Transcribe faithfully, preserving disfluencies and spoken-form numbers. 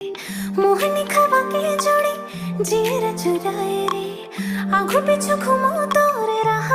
मोहनी खवा के जोड़ी जीर चुराए रे आंखों पीछू घुमाओ तोरे राह